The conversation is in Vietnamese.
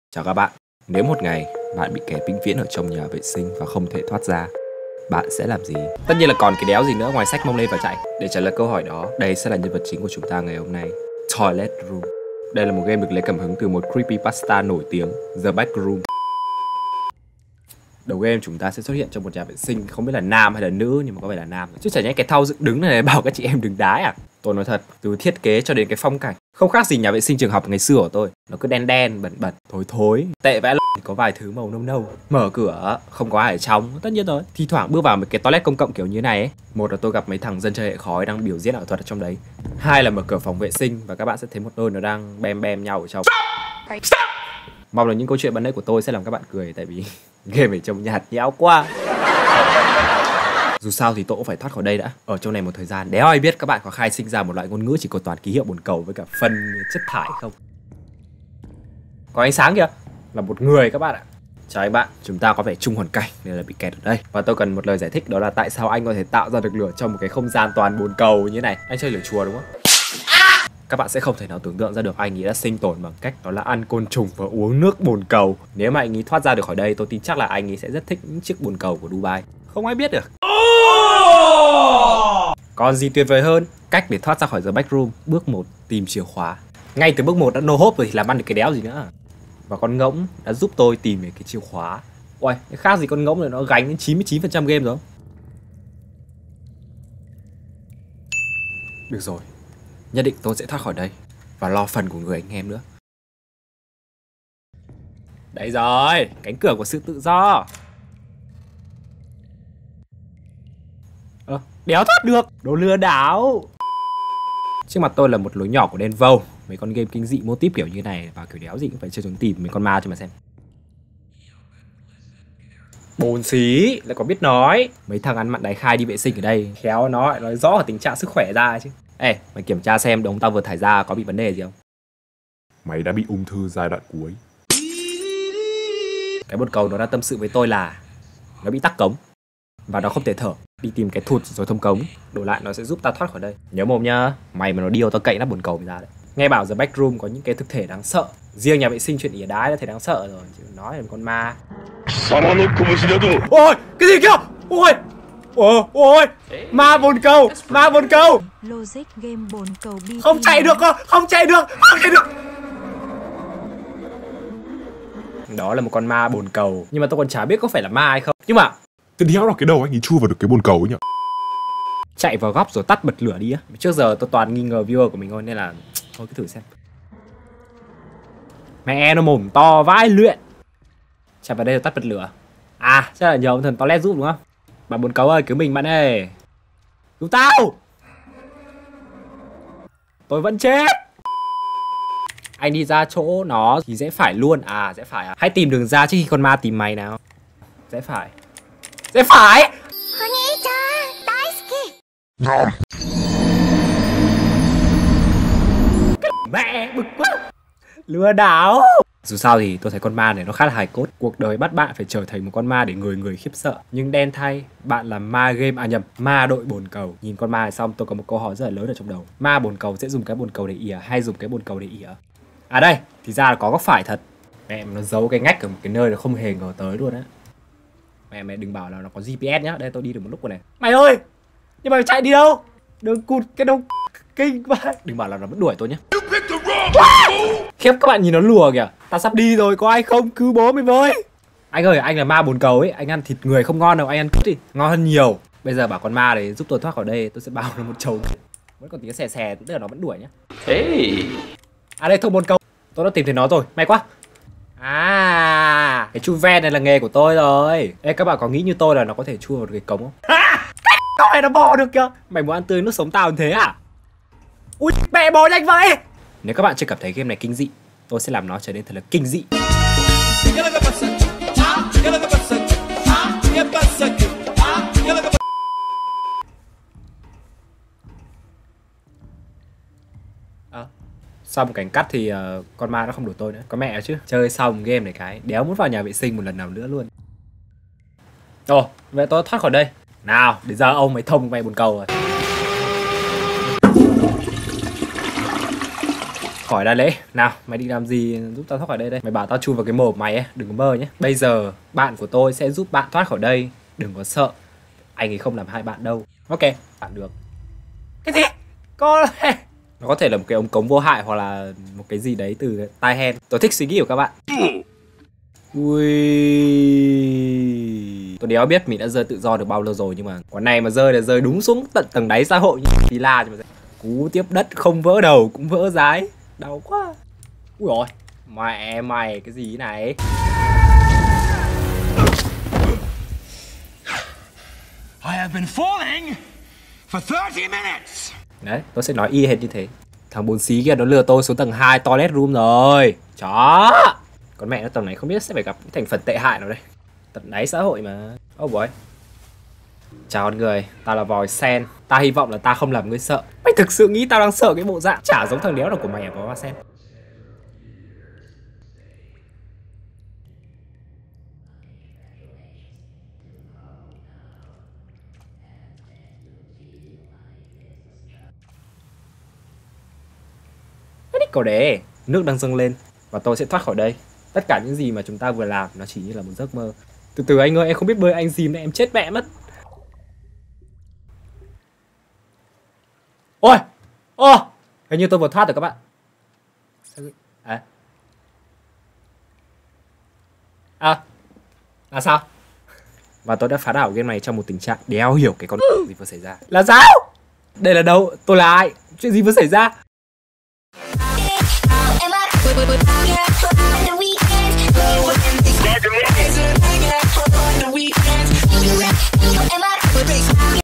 Chào các bạn. Nếu một ngày bạn bị kẹt vĩnh viễn ở trong nhà vệ sinh và không thể thoát ra, bạn sẽ làm gì? Tất nhiên là còn cái đéo gì nữa ngoài xách mông lên và chạy. Để trả lời câu hỏi đó, đây sẽ là nhân vật chính của chúng ta ngày hôm nay, Toilet Room. Đây là một game được lấy cảm hứng từ một creepypasta nổi tiếng, The Backroom. Đầu game chúng ta sẽ xuất hiện trong một nhà vệ sinh, không biết là nam hay là nữ, nhưng mà có vẻ là nam. Chứ chả nhẽ cái thau dựng đứng này bảo các chị em đừng đái à? Tôi nói thật, từ thiết kế cho đến cái phong cảnh không khác gì nhà vệ sinh trường học ngày xưa của tôi. Nó cứ đen đen, bẩn bẩn, thối thối, tệ vẽ thì có vài thứ màu nâu nâu. Mở cửa không có ai ở trong, tất nhiên rồi. Thi thoảng bước vào một cái toilet công cộng kiểu như này ấy, một là tôi gặp mấy thằng dân chơi hệ khói đang biểu diễn ảo thuật ở trong đấy, hai là mở cửa phòng vệ sinh và các bạn sẽ thấy một đôi nó đang bem bem nhau ở trong. Mong là những câu chuyện ban nãy của tôi sẽ làm các bạn cười, tại vì game ở trong nhạt nhẽo quá. Dù sao thì tôi cũng phải thoát khỏi đây đã. Ở trong này một thời gian, đéo ai biết các bạn có khai sinh ra một loại ngôn ngữ chỉ có toàn ký hiệu bồn cầu với cả phân chất thải không. Có ánh sáng kìa, là một người các bạn ạ. Chào anh bạn, chúng ta có vẻ chung hoàn cảnh nên là bị kẹt ở đây. Và tôi cần một lời giải thích, đó là tại sao anh có thể tạo ra được lửa trong một cái không gian toàn bồn cầu như này. Anh chơi lửa chùa đúng không? Các bạn sẽ không thể nào tưởng tượng ra được anh ấy đã sinh tồn bằng cách đó là ăn côn trùng và uống nước bồn cầu. Nếu mà anh ấy thoát ra được khỏi đây, tôi tin chắc là anh ấy sẽ rất thích những chiếc bồn cầu của Dubai. Không ai biết được. Còn gì tuyệt vời hơn cách để thoát ra khỏi The Backroom? Bước 1, tìm chìa khóa. Ngay từ bước 1 đã no hope rồi thì làm ăn được cái đéo gì nữa. Và con ngỗng đã giúp tôi tìm về cái chìa khóa. Ôi, cái khác gì con ngỗng này, nó gánh đến 99% game rồi. Được rồi, nhất định tôi sẽ thoát khỏi đây và lo phần của người anh em nữa. Đấy rồi, cánh cửa của sự tự do. Đéo thoát được, đồ lừa đảo. Trước mặt tôi là một lối nhỏ của đen vâu. Mấy con game kinh dị mô típ kiểu như này và kiểu đéo gì cũng phải chơi trốn tìm mấy con ma cho mà xem. Bồn xí, lại còn biết nói. Mấy thằng ăn mặn đáy khai đi vệ sinh ở đây, khéo nó lại nói rõ ở tình trạng sức khỏe ra chứ. Ê, mày kiểm tra xem đống tao vừa thải ra có bị vấn đề gì không? Mày đã bị ung thư giai đoạn cuối. Cái bồn cầu nó đang tâm sự với tôi là nó bị tắc cống và nó không thể thở. Đi tìm cái thụt rồi thông cống, đổi lại nó sẽ giúp ta thoát khỏi đây. Nhớ mồm nhá, mày mà nó điêu tao cậy nắp bồn cầu mình ra đấy. Nghe bảo The Backroom có những cái thực thể đáng sợ. Riêng nhà vệ sinh chuyện ỉa đái đã thấy đáng sợ rồi, chứ nói là con ma. Ôi, cái gì kia? Ôi, ôi, ma bồn cầu, ma bồn cầu. Logic game bồn cầu bi. Không chạy được cơ, không chạy được, không chạy được. Đó là một con ma bồn cầu, nhưng mà tôi còn chả biết có phải là ma hay không. Nhưng mà Thế đéo là cái đầu anh ấy chui vào được cái bồn cầu ấy nhỉ? chạy vào góc rồi tắt bật lửa đi á. Trước giờ tôi toàn nghi ngờ viewer của mình thôi nên là thôi cứ thử xem. Mẹ nó mồm to vãi luyện. Chạy vào đây rồi tắt bật lửa. À, chắc là nhờ ông thần toilet giúp đúng không? Bạn bồn cầu ơi, cứu mình bạn ơi. Cứu tao. Tôi vẫn chết. Anh đi ra chỗ nó thì rẽ phải luôn. À, rẽ phải à? Hãy tìm đường ra trước khi con ma tìm mày nào. Rẽ phải. Rẽ phải. Mẹ bực quá. Lừa đảo. Dù sao thì tôi thấy con ma này nó khá là hài cốt. Cuộc đời bắt bạn phải trở thành một con ma để người người khiếp sợ. Nhưng đen thay, bạn là ma game, à nhầm, ma đội bồn cầu. Nhìn con ma này xong tôi có một câu hỏi rất là lớn ở trong đầu. Ma bồn cầu sẽ dùng cái bồn cầu để ỉa hay dùng cái bồn cầu để ỉa? À đây, thì ra là có góc phải thật. Mẹ nó giấu cái ngách ở một cái nơi nó không hề ngờ tới luôn á. Mẹ đừng bảo là nó có GPS nhá. Đây tôi đi được một lúc rồi này. Mày ơi, nhưng mà chạy đi đâu? Đừng cụt cái đông kinh quá. Đừng bảo là nó vẫn đuổi tôi nhé. Khiếp, các bạn nhìn nó lùa kìa. Ta sắp đi rồi, có ai không? Cứu bố mình với. Anh ơi, anh là ma bồn cầu ấy. Anh ăn thịt người không ngon đâu, anh ăn cút đi. Ngon hơn nhiều. Bây giờ bảo con ma đấy giúp tôi thoát khỏi đây, tôi sẽ bao nó một chầu. Vẫn còn tiếng xè xè, tức là nó vẫn đuổi nhá. À đây, thông bồn cầu. Tôi đã tìm thấy nó rồi, may quá. À, cái chui ven này là nghề của tôi rồi. Ê, các bạn có nghĩ như tôi là nó có thể chui vào được cái cống không? Con này nó bò được kìa. Mày muốn ăn tươi nước sống tao như thế à? Ui, mẹ bò nhanh vậy. Nếu các bạn chưa cảm thấy game này kinh dị, tôi sẽ làm nó trở nên thật là kinh dị. Sau một cảnh cắt thì con ma nó không đuổi tôi nữa. Có mẹ chứ. Chơi xong game này cái đéo muốn vào nhà vệ sinh một lần nào nữa luôn. Ồ, vậy tôi thoát khỏi đây. Nào, đến giờ ông mới thông mày bồn cầu rồi. Khỏi đa lễ. Nào, mày định làm gì giúp tao thoát khỏi đây đây? Mày bảo tao chui vào cái mồm mày ấy, đừng có mơ nhé. Bây giờ bạn của tôi sẽ giúp bạn thoát khỏi đây. Đừng có sợ. Anh ấy không làm hại bạn đâu. Ok, bạn được. Cái gì? Con này. Nó có thể là một cái ống cống vô hại hoặc là một cái gì đấy từ tai hen. Tôi thích suy nghĩ của các bạn. Ui. Tôi đéo biết mình đã rơi tự do được bao lâu rồi, nhưng mà quả này mà rơi là rơi đúng xuống tận tầng đáy xã hội như tí la chứ mà. Cú tiếp đất không vỡ đầu cũng vỡ dái. Đau quá. Ui rồi. Mẹ mày cái gì này? I have been falling for 30 minutes. Đấy, tôi sẽ nói y hệt như thế. Thằng bốn xí kia nó lừa tôi xuống tầng 2 toilet room rồi. Chó. Còn mẹ nó tầng này không biết sẽ phải gặp cái thành phần tệ hại nào đây. Tận đáy xã hội mà. Oh boy. Chào con người, tao là Vòi Sen. Tao hy vọng là tao không làm ngươi sợ. Mày thực sự nghĩ tao đang sợ cái bộ dạng chả giống thằng đéo nào của mày à Vòi Sen? Cầu đế, nước đang dâng lên và tôi sẽ thoát khỏi đây. Tất cả những gì mà chúng ta vừa làm nó chỉ như là một giấc mơ. Từ từ anh ơi, em không biết bơi, anh dìm này em chết mẹ mất. Ôi, hình như tôi vừa thoát được các bạn. Là sao? Và tôi đã phá đảo game này trong một tình trạng đéo hiểu cái con gì vừa xảy ra. Là sao? Đây là đâu? Tôi là ai? Chuyện gì vừa xảy ra? Yeah.